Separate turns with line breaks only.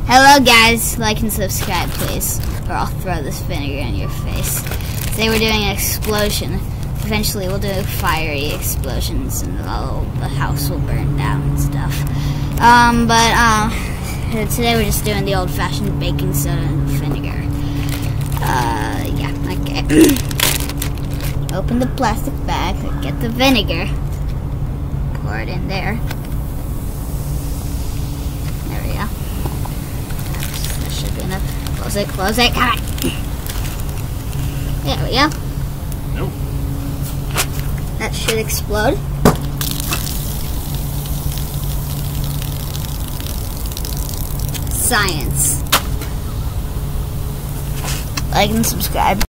Hello guys, like and subscribe please, or I'll throw this vinegar in your face. Today we're doing an explosion. Eventually we'll do fiery explosions and the house will burn down and stuff. Today we're just doing the old-fashioned baking soda and vinegar. Yeah, okay. Open the plastic bag, get the vinegar, pour it in there. There we go. That should be enough. Close it, come on. There we go.
Nope.
That should explode. Science. Like and subscribe.